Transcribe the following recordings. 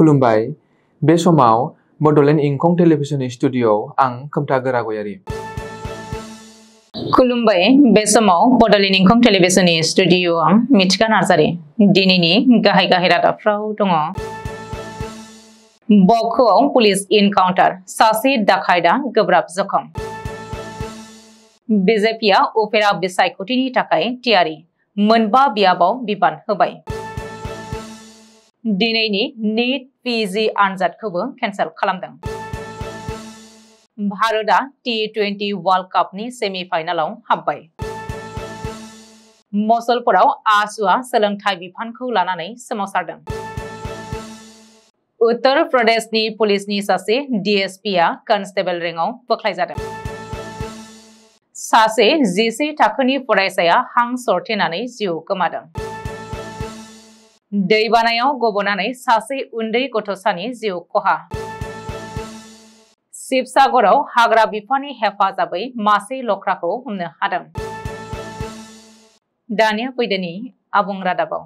खुलुमबाय बे समाव बडोलेण्ड इंखं टेलिभिजन स्टुडिय'आव आं खोमथा गोरागयारि खुलुमबाय बे समाव बडोलेण्ड इंखं टेलिभिजन स्टुडिय'आव आं मिथिका नार्जारि दिनैनि गाहाय रादाबफ्राव दङ बक'आव पुलिस इनकाउन्टार सासे दाखायदा गोब्राब जखम बिजेपिआ उफेरा बिसायख'थिनि थाखाय थियारि मोनबा बियाबाव बिबान होबाय दिनैनि नीट पिजि आनजादखौबो केन्सेल खालामदों भारतआ T20 वर्ल्ड कापनि सेमिफाइनालाव हाबबाय मसलपुराव आसुआ सोलोंथाइ बिफानखौ लानानै सोमावसारदों उत्तर प्रदेशनि पुलिसनि सासे DSPआ कनस्टेबल रेंकआव बोख्लायजादों सासे जिसे थाखोनि फरायसाया हां सरथेनानै जिउ गोमादों दैबानायाव गबनानै सासे उन्दै गथ'सानि जिउ खहा शिबसागराव हाग्रा बिफाननि हेफाजाबै मासे लख्राखौ हमनो हादों दानिया फैदोनि आबुं रादाबाव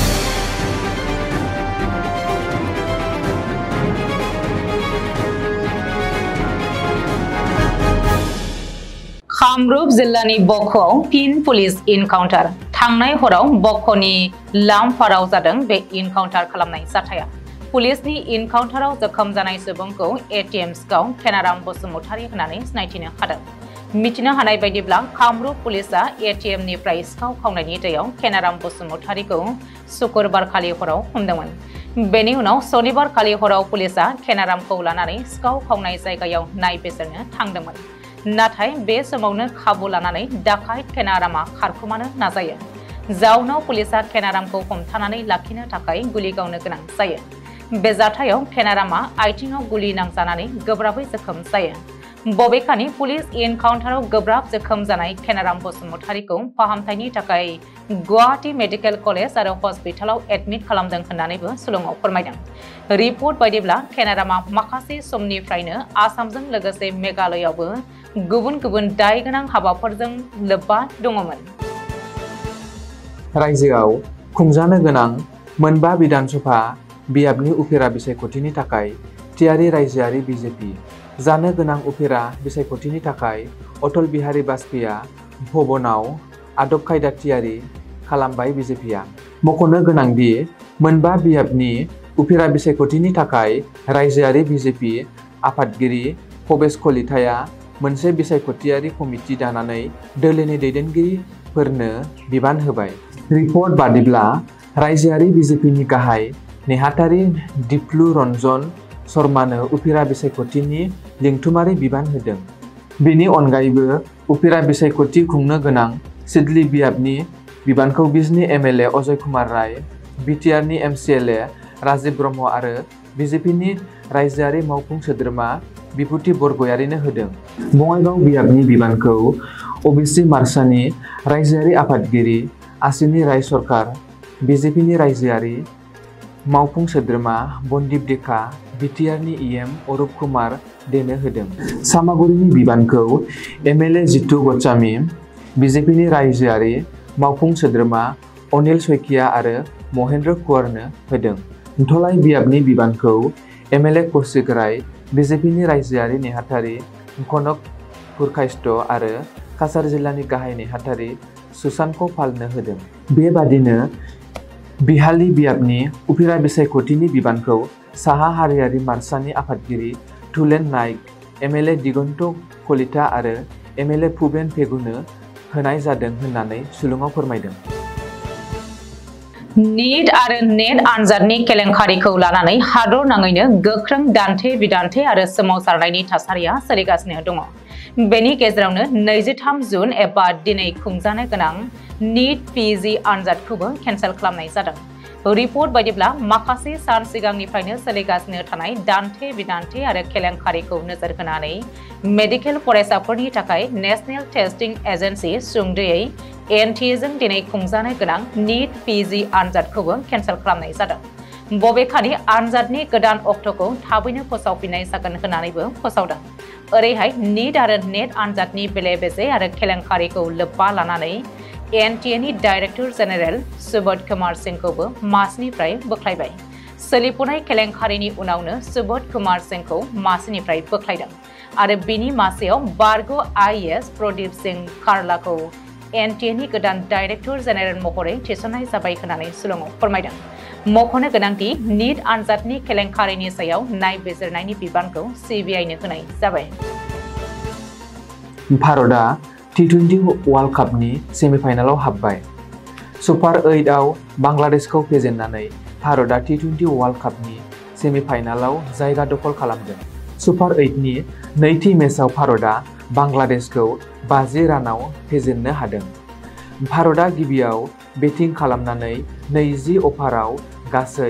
कामरुप जिल्लानि बक'आव फिन पुलिस इनकाउन्टार थांनाय हराव बक'नि लामफाराव जादों बे इनकाउन्टार खालामनाय जाथाया पुलिसनि इनकाउन्टाराव जखम जानाय सुबुंखौ ATM सिखाव केनाराम बसुमतारी होननानै सिनायथिनो हादों मिथिनो हानाय बायदिब्ला कामरुप पुलिसआ ATM निफ्राय सिखाव खावनायनि दैयाव केनाराम बसुमतारीखौ शुक्रबार खालि हराव हमदोंमोन बेनि उनाव सनिबार खालि हराव पुलिसआ केनारामखौ लानानै सिखाव खावनाय जायगायाव नायबिजिरनो थांदोंमोन नाथाय बे समावनो खाबु लानानै डाकाइत केनारामा खारखुमानो नाजायो जाउनाव पुलिसआ केनारामखौ हमथानानै लाखिनो थाखाय गुलि गावनो गोनां जायो बे जाथायाव केनारामा आथिङाव गुलि नांजानानै गोब्राबै जखम जायो बबेखानि पुलिस इनकाउन्टाराव गोब्राब जखम जानाय केनाराम बसुमतारीखौ फाहामथायनि थाखाय गुवाहाटी मेडिकेल कलेज आरो हस्पिटालाव एडमिट खालामदों होननानैबो सुलुङाव फोरमायदों रिपर्ट बायदिब्ला केनारामा माखासे समनिफ्रायनो आसामजों लोगोसे मेघालयावबो गुबुन गुबुन दाय गोनां हाबाफोरजों लोब्बा दङमोन रायजोआव खुंजानो गोनां मोनबा बिधानसभा बियाबनि उफेरा बिसायख'थिनि थाखाय थियारि रायजोआरि बिजेपि जानो गोनां उफेरा बिसायख'थिनि थाखाय अटल बिहारी बाजपेयीआ भवनाव आदब खायदा थियारि खालामबाय बिजेपिआ मख'नो गोनांदि मोनबा बियाबनि उफेरा बिसायख'थिनि थाखाय रायजोआरि बिजेपि आफादगिरि भबेश कलिताया मोनसे बिसायख'थियारि कमिटि दानानै दोलोनि दैदेनगिरिफोरनो बिबान होबाय रिपर्ट बादिब्ला रायजोआरि बिजेपिनि गाहाय नेहाथारि दिप्लु रन्जन शर्मानो उफेरा बिसायख'थिनि लिंथुमारि बिबान होदों बेनि अनगायैबो उफेरा बिसायख'थि खुंनो गोनां सिडली बियाबनि बिबानखौ बिजनी MLA अजय कुमार राय बिटिआरनि MCLA राजीव ब्रह्म आरो बिजेपिनि रायजोआरि मावफुं सोद्रोमा बिभूति बरगयारिनो होदों बङाइगाव बियाबनि बिबानखौ OBC मार्चानि रायजोआरि आफादगिरि आसिनी राय सरकार बिजेपिनि रायजोआरि मावफुं सोद्रोमा बन्दीप देखा बिटिआरनि EM अरूप कुमार देनो होदों सामागुरिनि बिबानखौ MLA जितु गच्छामी बिजेपिनि रायजोआरि मावफुं सोद्रोमा अनिल शइकिया आरो महेन्द्र कुमारनो होदों धलाई बियाबनि बिबानखौ MLA कौशिक राय बिजेपिनि रायजोआरि नेहाथारि कनक पुरकायस्थ आरो काछार जिल्लानि गाहाय नेहाथारि सुशांत पालनो होदों बेबादिनो बिहाली बियाबनि उफेरा बिसायख'थिनि बिबानखौ साहा हारियारि मार्चानि आफादगिरि तुलेन नाइक MLA दिगन्त कलिता आरो MLA भुपेन पेगुनो होनाय जादों होननानै सुलुङाव फोरमायदों नीट आरो नेट आनजादनि केलेंकारिखौ लानानै हादर नाङैनो गोख्रों दान्थे बिदान्थे आरो सोमावसारनायनि थासारिया सोलिगासिनो दङ बेनि गेजेरावनो 23 जुन एबा दिनै खुंजानो गोनां नीट PG आनजादखौबो केन्सेल खालामनाय जादों रिपर्ट बायदिब्ला माखासे सान सिगांनिफ्रायनो सोलिगासिनो थानाय दान्थे बिदान्थे आरो केलेंकारिखौ नोजोर होनानै मेडिकेल फरायसाफोरनि थाखाय नेशनेल टेस्टिं एजेन्सि सुंद'यै NTA जों दिनै खुंजानो गोनां नीट PG आनजादखौबो केन्सेल खालामनाय जादों बबेखानि आनजादनि गोदान अक्ट'खौ थाबैनो फोसावफिननाय जागोन होननानैबो फोसावदों ओरैहाय नीट आरो नेट आनजादनि बेले-बेजे आरो केलेंकारिखौ लोब्बा लानानै NTA नि डाइरेक्टर जेनेरेल सुबोध कुमार सिंहखौबो मासनिफ्राय बोख्लायबाय सोलिफुनाय केलेंकारिनि उनावनो सुबोध कुमार सिंहखौ मासिनिफ्राय बोख्लायदों आरो बिनि मासियाव बारग' IAS प्रदीप सिंह कार्लाखौ NTA गोदान डाइरेक्टर जेनेरेल महरै थिसननाय जाबाय होननानै शिलंआव फोरमायदों। मख'नो गोनांदि नीट आनजादनि केलेंकारिनि सायाव नायबिजिरनायनि बिबानखौ CBI-नो होनाय जाबाय। भारतआ T20 वर्ल्ड कापनि सेमिफाइनालाव हाबबाय। सुपार 8आव बांलादेशखौ फेजेननानै भारतआ T20 वर्ल्ड कापनि सेमिफाइनालाव जायगा दखल खालामदों। सुपार 8नि नैथि मेचआव भारतआ बांलादेशखौ 50 रानाव फेजेननो हादों। भारतआ गिबियाव बेटिं खालामनानै 20 अभाराव गासै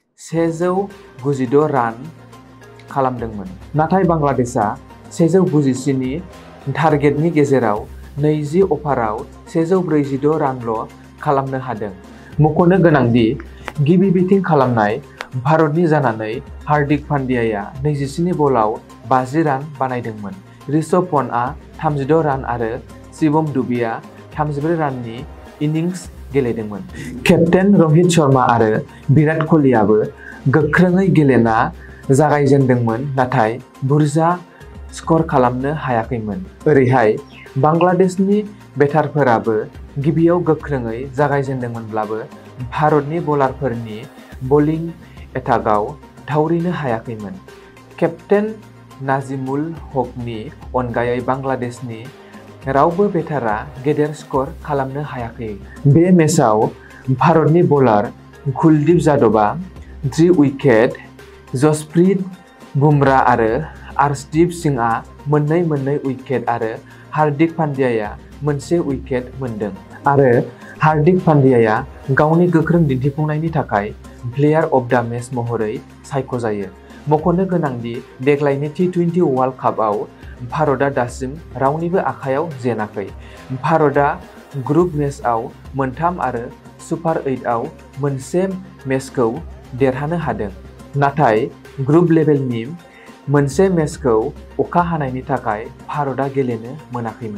196 रान खालामदोंमोन। नाथाय बांलादेशआ 197 नि टारगेटनि गेजेराव 20 अभाराव 146 रानल' खालामनो हादों। मख'नो गोनांदि गिबि बेटिं खालामनाय भारतनि जानानै हार्दिक पान्ड्याया 27 बलाव 50 रान बानायदोंमोन। ऋषभ पन्टआ 36 रान आरो शिवम दुबेआ 34 राननि इनिंस गेलेदोंमोन। केप्टेन रहित शर्मा आरो विराट क'हलीआबो गोख्रोङै गेलेना जागायजेनदोंमोन नाथाय बुरजा स्कर खालामनो हायाखैमोन। ओरैहाय बांलादेशनि बेटारफोराबो गिबियाव गोख्रोङै जागायजेनदोंमोनब्लाबो भारतनि बलारफोरनि बलिं एटाकआव थावरिनो हायाखैमोन। केप्टेन नाजिमुल हकनि अनगायै बांलादेशनि रावबो बेटारआ गेदेर स्कर खालामनो हायाखै। बे मेचआव भारतनि बलार कुलदीप यादवआ 3 उइकेट, जसप्रीत बुमराह आरो अर्शदीप सिंहआ मोननै उइकेट आरो हार्दिक पान्ड्याया 1 उइकेट मोनदों। आरो हार्दिक पान्ड्याया गावनि गोख्रों दिन्थिफुंनायनि थाखाय प्लेयार अफ द मेच महरै सायख'जायो। मख'नो गोनांदि देग्लायनि T20 वर्ल्ड कापआव भारतआ दासिम रावनिबो आखायाव जेनाखै। भारतआ ग्रुप मेचआव 3 आरो सुपार 8आव 1 मेचखौ देरहानो हादों। नाथाय ग्रुप लेभेलनि 1 मेचखौ अखा हानायनि थाखाय भारतआ गेलेनो मोनाखैमोन।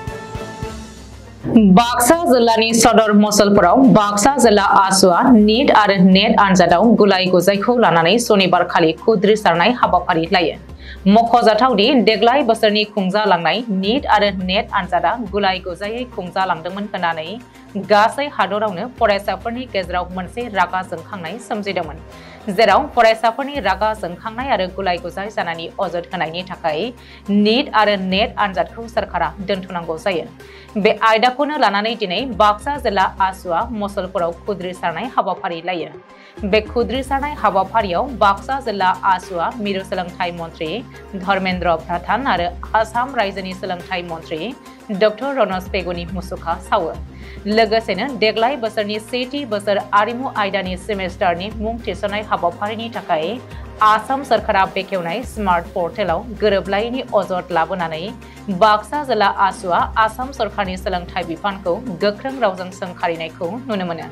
बाक्सा जिल्लानि सदर मसलपुराव बाक्सा जिल्ला आसुआ नीट आरो नेट आनजादाव गुलाय गुजायखौ लानानै सनिबारखालि खुद्रिसारनाय हाबाफारि लायो। मख'जाथावदि देग्लाय बोसोरनि खुंजालांनाय नीट आरो नेट आनजादा गुलाय गुजायै खुंजालांदोंमोन होननानै गासै हादरावनो फरायसाफोरनि गेजेराव मोनसे रागा जोंखांनाय सोमजिदोंमोन। जेराव फरायसाफोरनि रागा जोंखांनाय आरो गुलाय गुजाय जानायनि अजद होनायनि थाखाय नीट आरो नेट आनजादखौ सरकारा दोनथ'नांगौ जायो। बे आयदाखौनो लानानै दिनै बाक्सा जिल्ला आसुआ मसलपुराव खुद्रिसारनाय हाबाफारि लायो। बे खुद्रिसारनाय हाबाफारियाव बाक्सा जिल्ला आसुआ मिरु सोलोंथाइ मन्त्रि धर्मेन्द्र प्रधान आरो आसाम रायजोनि सोलोंथाइ मन्त्रि डक्टर रनज पेगुनि मुसुखा सावो। लोगोसेनो देग्लाय बोसोरनि सेथि बोसोर आरिमु आयदानि सेमेस्टारनि मुं थिसननाय हाबाफारिनि थाखाय आसाम सरकारा बेखेवनाय स्मार्ट पर्टेलाव गोरोबलायैनि अजद लाबोनानै बाक्सा जिल्ला आसुआ आसाम सरकारनि सोलोंथाइ बिफानखौ गोख्रों रावजों सोंखारिनायखौ नुनो मोनो।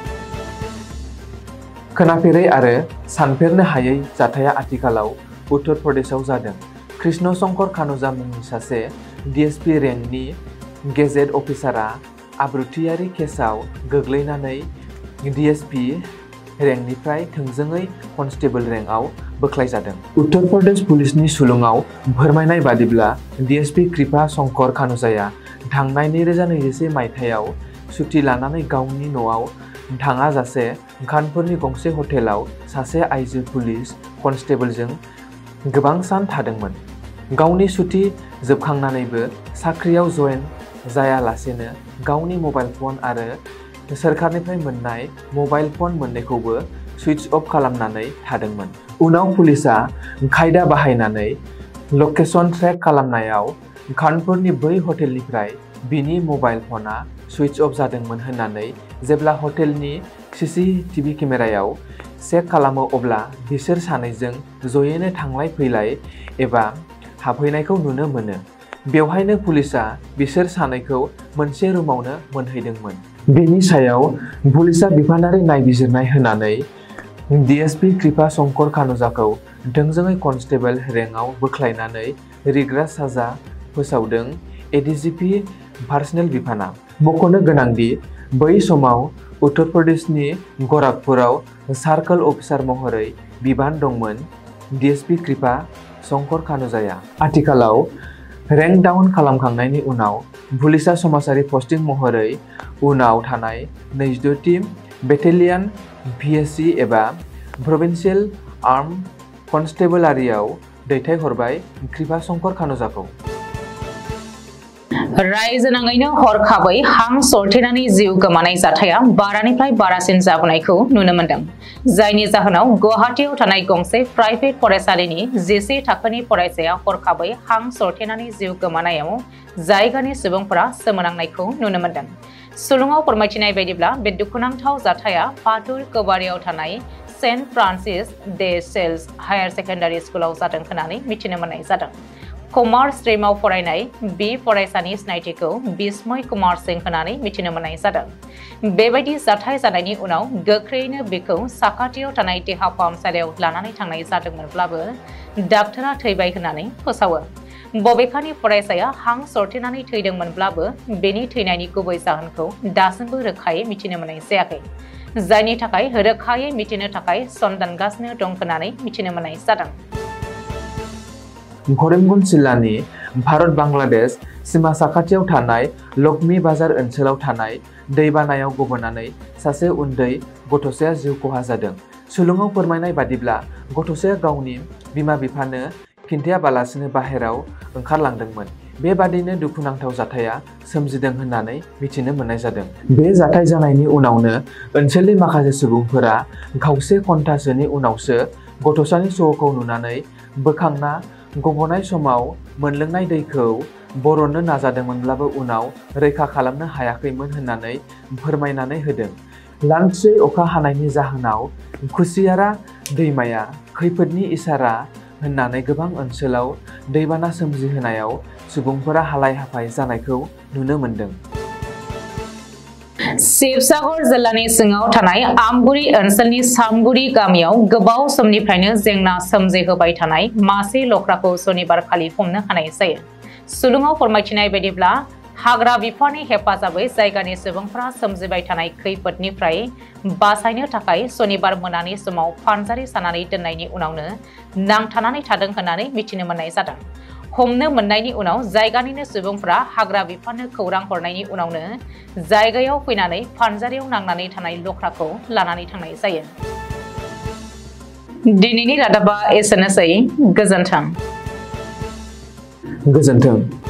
खोनाफेरै आरो सानफेरनो हायै जाथाया आथिखालाव उत्तर प्रदेशआव जादों। कृष्ण शंकर खानुजा मुंनि सासे DSP रेंकनि गेजेट अफिसारआ आब्रुथियारि केसआव गोग्लैनानै DSP रेंकनिफ्राय थोंजोङै कनस्टेबल रेंकआव बोख्लायजादों। उत्तर प्रदेश पुलिसनि सुलुङाव फोरमायनाय बादिब्ला DSP कृपा शंकर खानुजाया थांनाय 2021 मायथाइयाव सुथि लानानै गावनि न'आव थाङाजासे कानपुरनि गंसे हटेलाव सासे आइजो पुलिस कनस्टेबलजों गोबां सान थादोंमोन। गावनि सुथि जोबखांनानैबो साख्रियाव जयेन जायालासेनो गावनि मबाइल फन आरो सोरखारनिफ्राय मोननाय मबाइल फन मोननैखौबो सुइच अफ खालामनानै थादोंमोन। उनाव पुलिसआ खायदा बाहायनानै लकेशन ट्रेक खालामनायाव कानपुरनि बै हटेलनिफ्राय बिनि मबाइल फना सुइच अफ जादोंमोन होननानै जेब्ला हटेलनि CCTV केमेरायाव चेक खालामो अब्ला बिसोर सानैजों जयैनो थांलाय फैलाय एबा हाबहैनायखौ नुनो मोनो। बेवहायनो पुलिसआ बिसोर सानैखौ मोनसे रुमावनो मोनहैदोंमोन। बेनि सायाव पुलिसआ बिफानारि नायबिजिरनाय होनानै DSP कृपा शंकर खानुजाखौ थोंजोङै कनस्टेबल रेंकआव बोख्लायनानै रिग्रा साजा फोसावदों ADGP पार्सनेल बिफाना। मख'नो गोनांदि बै समाव उत्तर प्रदेशनि गराखपुराव सार्कल अफिसार महरै बिबान दंमोन डीएसपी कृपा शंकर कानुजाया। आथिखालाव रेंक डाउन खालामखांनायनि उनाव पुलिसा समाजारि पस्टिं महरै उनाव थानाय 22थि बेटेलियन VSC एबा प्रभिन्सियेल आर्म कन्स्टेबलारियाव दैथायहरबाय कृपा शंकर कानुजाखौ। रायजो नाङैनो हरखाबै हां सरथेनानै जिउ गोमानाय जाथाया बारानिफ्राय बारासिन जाबोनायखौ नुनो मोनदों। जायनि जाहोनाव गुवाहाटीआव थानाय गंसे प्राइभेट फरायसालिनि 10 थाखोनि फरायसाया हरखाबै हां सरथेनानै जिउ गोमानायाव जायगानि सुबुंफोरा सोमोनांनायखौ नुनो मोनदों। सुलुङाव फोरमायथिनाय बायदिब्ला बे दुखुनांथाव जाथाया पातुर गोबारियाव थानाय Saint Francis de Sales higher secondary स्कुलाव जादों होननानै मिथिनो मोननाय जादों। कमार्स स्ट्रीमाव फरायनाय बे फरायसानि सिनायथिखौ बिस्मय कुमार सिंह होननानै मिथिनो मोननाय जादों। बेबायदि जाथाय जानायनि उनाव गोख्रैनो बेखौ साखाथियाव थानाय देहा फाहामसालियाव लानानै थांनाय जादोंमोनब्लाबो डाक्टरा थैबाय होननानै फोसावो। बबेखानि फरायसाया हां सरथेनानै थैदोंमोनब्लाबो बेनि थैनायनि गुबै जाहोनखौ दासिमबो रोखायै मिथिनो मोननाय जायाखै। जायनि थाखाय रोखायै मिथिनो थाखाय सनदानगासिनो दं होननानै मिथिनो मोननाय जादों। करिमगंज जिल्लानि भारत बांलादेश सीमा साखाथियाव थानाय लक्ष्मी बाजार ओनसोलाव थानाय दैबानायाव गबनानै सासे उन्दै गथ'साया जिउ खहा जादों। सुलुङाव फोरमायनाय बादिब्ला गथ'साया गावनि बिमा-बिफानो खिन्थायाबालासिनो बाहेराव ओंखारलांदोंमोन। बेबादिनो दुखुनांथाव जाथाया सोमजिदों होननानै मिथिनो मोननाय जादों। बे जाथाय जानायनि उनावनो ओनसोलनि माखासे सुबुंफोरा खावसे घन्टासोनि उनावसो गथ'सानि सह'खौ नुनानै बोखांना गबनाय समाव मोनलोंनाय दैखौ बरननो नाजादोंमोनब्लाबो उनाव रैखा खालामनो हायाखैमोन होननानै फोरमायनानै होदों। लान्स्रि अखा हानायनि जाहोनाव कुसियारा दैमाया खैफोदनि इसारा होननानै गोबां ओनसोलाव दैबाना सोमजिहोनायाव सुबुंफोरा हालाय-हाफाय जानायखौ नुनो मोनदों। शिवसागर जिल्लानि सिङाव थानाय आमगुरि ओनसोलनि सामगुरि गामियाव गोबाव समनिफ्रायनो जेंना सोमजिहोबाय थानाय मासे लख्राखौ सनिबारखालि हमनो हानाय जायो। सुलुङाव फोरमायथिनाय बायदिब्ला हाग्रा बिफाननि हेफाजाबै जायगानि सुबुंफोरा सोमजिबाय थानाय खैफोदनिफ्राय बासायनो थाखाय सनिबार मोनानि समाव फानजारि सानानै दोननायनि उनावनो नांथानानै थादों होननानै मिथिनो मोननाय जादों। हमनो मोननायनि उनाव जायगानिनो सुबुंफोरा हाग्रा बिफाननो खौरां हरनायनि उनावनो जायगायाव फैनानै फानजारियाव नांनानै थानाय लख्राखौ लानानै थांनाय जायो। दिनैनि रादाबा एसेनोसै। गोजोन्थों। गोजोन्थों।